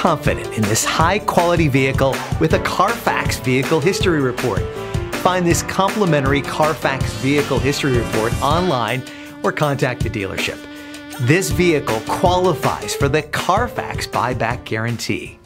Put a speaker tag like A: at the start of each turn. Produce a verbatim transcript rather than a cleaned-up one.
A: confident in this high-quality vehicle with a Carfax Vehicle History Report. Find this complimentary Carfax Vehicle History Report online or contact the dealership. This vehicle qualifies for the Carfax Buyback Guarantee.